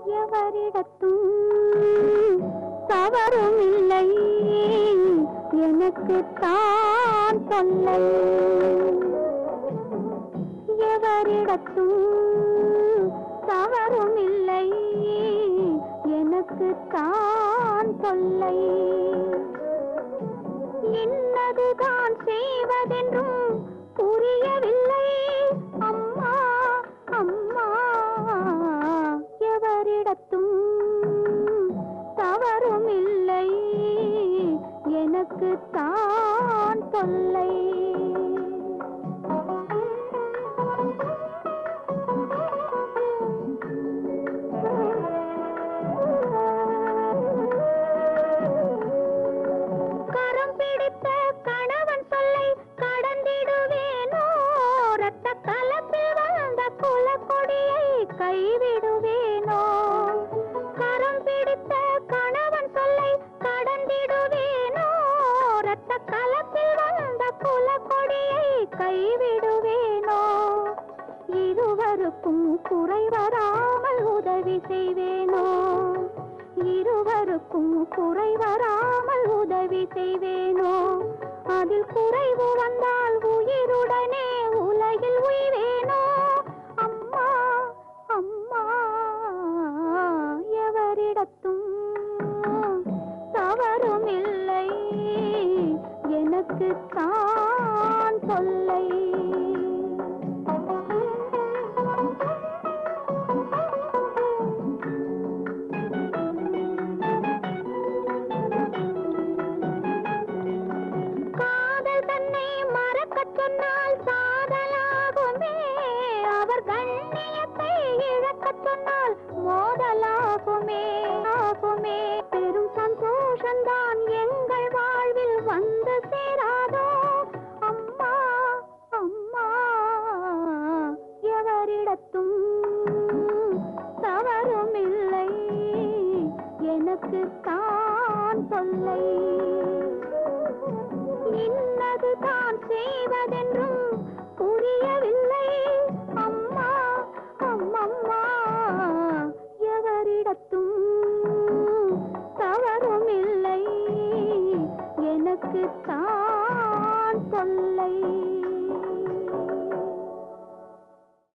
எவரிடத்தும் தவறும் இல்லை, எனக்கு தான் தொல்லை. எவரிடத்தும் தவறும் இல்லை, எனக்கு தான் தொல்லை. இன்னதுதான் செய்வதென்றும் புரியவில்லை அம்மா அம்மா. எவரிடத்தும் தவறும் இல்லை, எனக்கு தான் தொல்லை. கரம் பிடித்த கணவன் சொல்லை கடந்திடுவேனோ, ரத்த கலப்பில் வந்த குலக்கொடியை கைவிடுவேனோ. கரம் பிடித்த கணவன் சொல்லை கடந்திடுவேனோ, ரத்த கலப்பில் வந்த குலக்கொடியை கைவிடுவேனோ. இருவருக்கும் குறை வராமல் உதவி செய்வேனோ, இருவருக்கும் குறை வராமல் உதவி செய்வேனோ. அதில் குறைவு வந்தால் உயிருடனே உலகில் உய்வேனோ அம்மா அம்மா. எவரிடத்தும் தவறும் இல்லை, எனக்கு தான் தொல்லை. சொன்னால் சாதலாகுமே, அவர் கண்ணியத்தை இழக்கச் சொன்னால் மோதலாகுமே ஆகுமே. பெரும் சந்தோஷந்தான் எங்கள் வாழ்வில் வந்து சேராதோ அம்மா அம்மா. எவரிடத்தும் தவறும் இல்லை, எனக்கு தான் தொல்லை. இன்னதுதான் செய்வதென்றும் புரியவில்லை அம்மா அம்மம்மா. எவரிடத்தும்